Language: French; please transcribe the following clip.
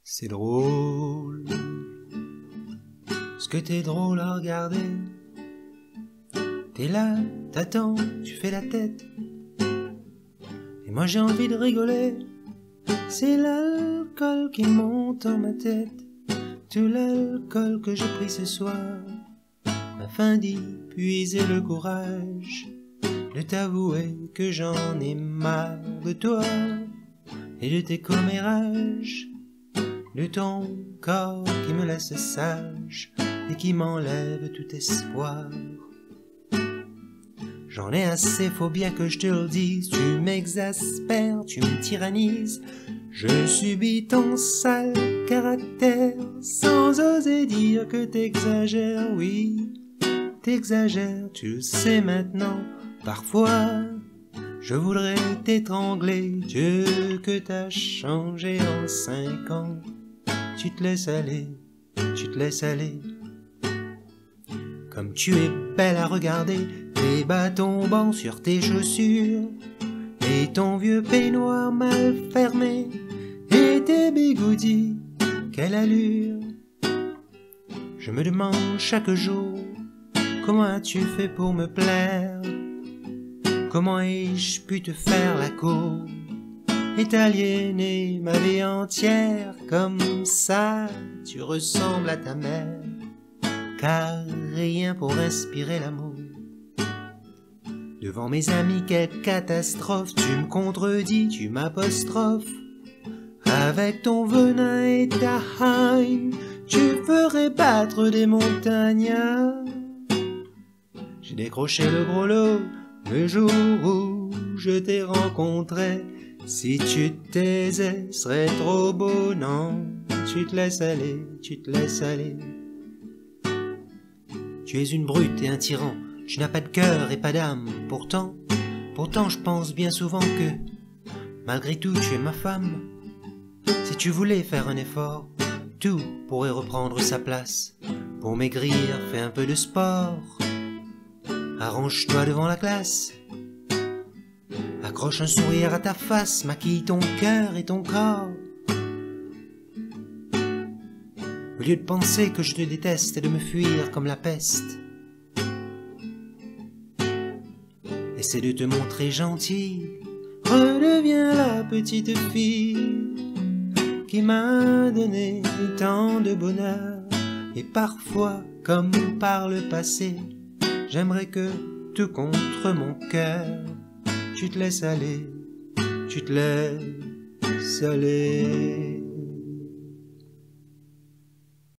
C'est drôle, ce que t'es drôle à regarder. T'es là, t'attends, tu fais la tête. Et moi j'ai envie de rigoler. C'est l'alcool qui monte dans ma tête. Tout l'alcool que j'ai pris ce soir, afin d'y puiser le courage de t'avouer que j'en ai marre de toi et de tes commérages, de ton corps qui me laisse sage et qui m'enlève tout espoir. J'en ai assez, faut bien que je te le dise. Tu m'exaspères, tu me tyrannises. Je subis ton sale caractère sans oser dire que t'exagères. Oui, t'exagères, tu le sais maintenant. Parfois, je voudrais t'étrangler. Dieu que t'as changé en 5 ans. Tu te laisses aller, tu te laisses aller. Comme tu es belle à regarder, tes bas tombant sur tes chaussures, et ton vieux peignoir mal fermé, et tes bigoudis, quelle allure. Je me demande chaque jour, comment as-tu fait pour me plaire? Comment ai-je pu te faire la cour et t'aliéner ma vie entière? Comme ça, tu ressembles à ta mère, car rien pour inspirer l'amour. Devant mes amis, quelle catastrophe. Tu me contredis, tu m'apostrophes. Avec ton venin et ta haine, tu ferais battre des montagnes. J'ai décroché le gros lot le jour où je t'ai rencontré. Si tu te taisais, serait trop beau, non. Tu te laisses aller, tu te laisses aller. Tu es une brute et un tyran. Tu n'as pas de cœur et pas d'âme. Pourtant, je pense bien souvent que, malgré tout, tu es ma femme. Si tu voulais faire un effort, tout pourrait reprendre sa place. Pour maigrir, fais un peu de sport. Arrange-toi devant la classe. Accroche un sourire à ta face, maquille ton cœur et ton corps. Au lieu de penser que je te déteste et de me fuir comme la peste, essaie de te montrer gentille. Redeviens la petite fille qui m'a donné tant de bonheur. Et parfois, comme par le passé, j'aimerais que tout contre mon cœur, tu te laisses aller, tu te laisses aller.